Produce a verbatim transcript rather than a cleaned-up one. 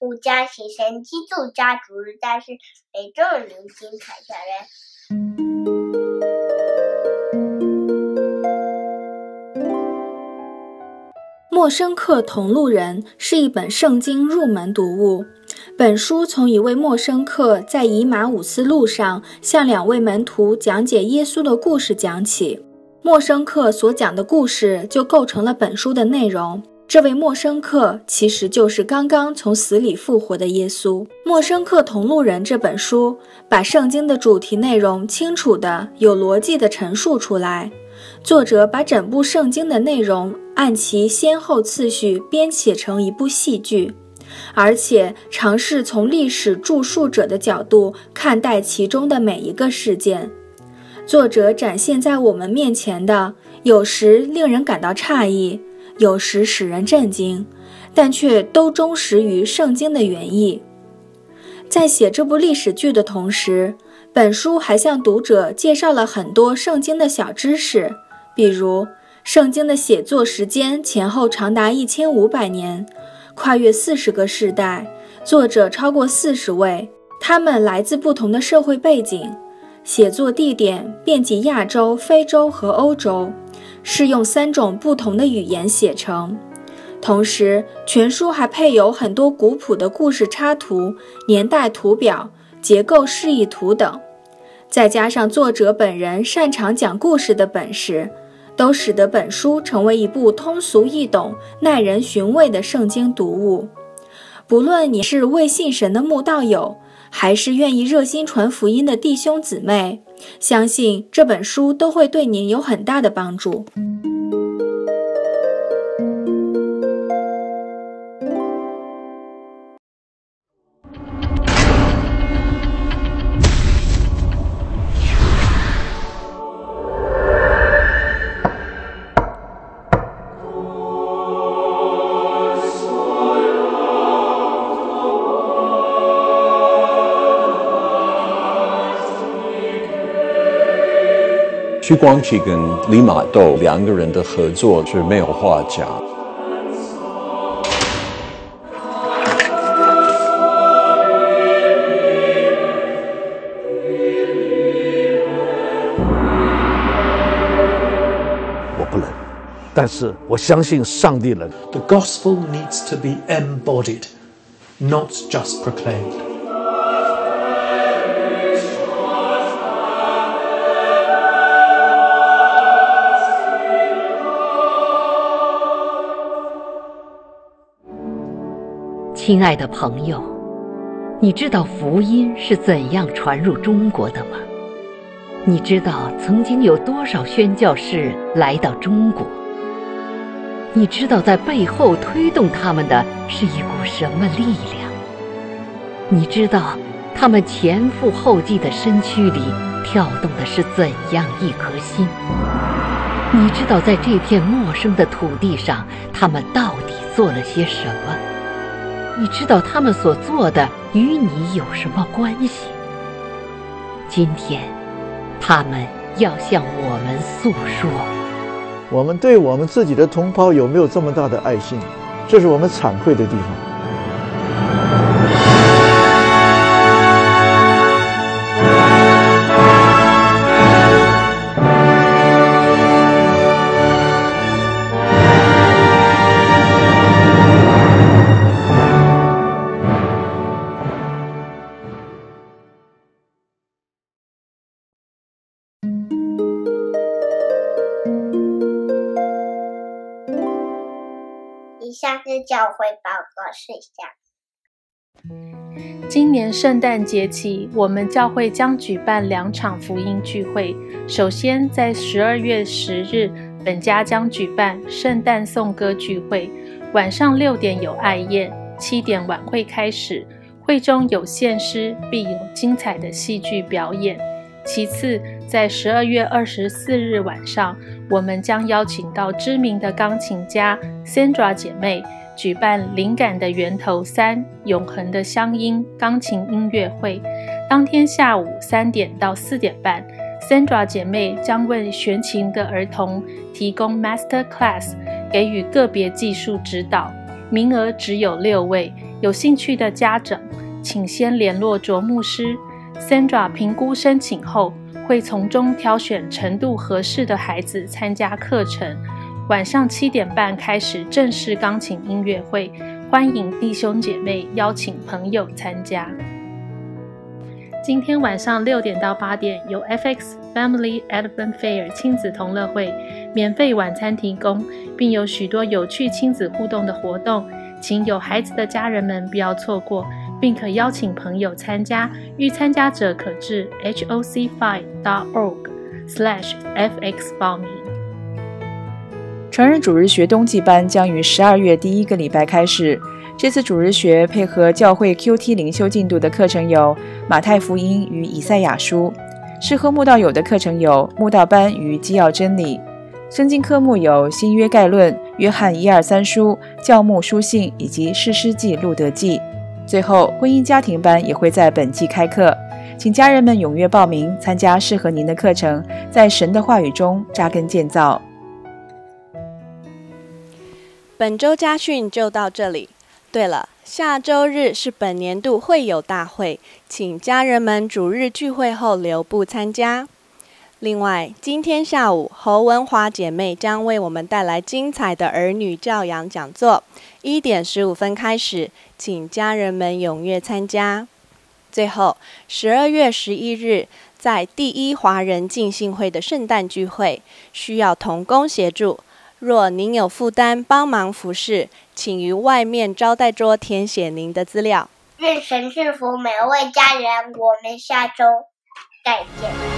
五加七神七组加主日加是北周零星凯下来。 默生克同路人是一本圣经入门读物。本书从一位默生克在以马五斯路上向两位门徒讲解耶稣的故事讲起。默生克所讲的故事就构成了本书的内容。这位默生克其实就是刚刚从死里复活的耶稣。默生克同路人这本书把圣经的主题内容清楚的、有逻辑的陈述出来。作者把整部圣经的内容按其先后次序编写成一部戏剧，而且尝试从历史著述者的角度看待其中的每一个事件。作者展现在我们面前的，有时令人感到诧异，有时使人震惊，但却都忠实于圣经的原意。在写这部历史剧的同时，本书还向读者介绍了很多圣经的小知识，比如圣经的写作时间前后长达一千五百年，跨越四十个世代，作者超过四十位，他们来自不同的社会背景，写作地点遍及亚洲、非洲和欧洲，是用三种不同的语言写成。同时，全书还配有很多古朴的故事插图、年代图表、结构示意图等，再加上作者本人擅长讲故事的本事，都使得本书成为一部通俗易懂、耐人寻味的圣经读物。不论你是未信神的慕道友，还是愿意热心传福音的弟兄姊妹，相信这本书都会对您有很大的帮助。 徐光启跟李马窦两个人的合作是没有话讲。 我不能，但是我相信上帝能。 The gospel needs to be embodied, not just proclaimed. 亲爱的朋友，你知道福音是怎样传入中国的吗？你知道曾经有多少宣教士来到中国？你知道在背后推动他们的是一股什么力量？你知道他们前赴后继的身躯里跳动的是怎样一颗心？你知道在这片陌生的土地上，他们到底做了些什么？你知道他们所做的与你有什么关系？今天，他们要向我们诉说。 我们对我们自己的同胞有没有这么大的爱心？这是我们惭愧的地方。 以下是教会报告事项。 今年圣诞节起，我们教会将举办两场福音聚会。首先，在十二月十日，本家将举办圣诞颂歌聚会，晚上六点有爱宴，七点晚会开始。会中有献诗，并有精彩的戏剧表演。其次，在十二月二十四日晚上，我们将邀请到知名的钢琴家 Sandra 姐妹举办《灵感的源头三：永恒的乡音》钢琴音乐会。当天下午三点到四点半 ，Sandra 姐妹将为学琴的儿童提供 Master Class， 给予个别技术指导。名额只有六位， 有兴趣的家长，请先联络卓牧师 Sandra 评估申请后，会从中挑选程度合适的孩子参加课程。晚上七点半开始正式钢琴音乐会，欢迎弟兄姐妹邀请朋友参加。今天晚上六点到八点有 F X Family Advent Fair 亲子同乐会，免费晚餐提供，并有许多有趣亲子互动的活动，请有孩子的家人们不要错过，并可邀请朋友参加。欲参加者可至 H O C five dot org slash F X 报名。 成人主日学冬季班将于十二月第一个礼拜开始。这次主日学配合教会 Q T 灵修进度的课程有马太福音与以赛亚书，适合慕道友的课程有慕道班与基要真理，圣经科目有新约概论、约翰一二三书、教牧书信以及士师记、路德记。最后，婚姻家庭班也会在本季开课，请家人们踊跃报名，参加适合您的课程，在神的话语中扎根建造。 本周家训就到这里。对了，下周日是本年度会友大会，请家人们主日聚会后留步参加。另外，今天下午侯文华姐妹将为我们带来精彩的儿女教养讲座，一点十五分开始，请家人们踊跃参加。最后，十二月十一日在第一华人浸信会的圣诞聚会，需要同工协助。若您有负担帮忙服侍，请于外面招待桌填写您的资料。 愿神赐福每位家人，我们下周再见。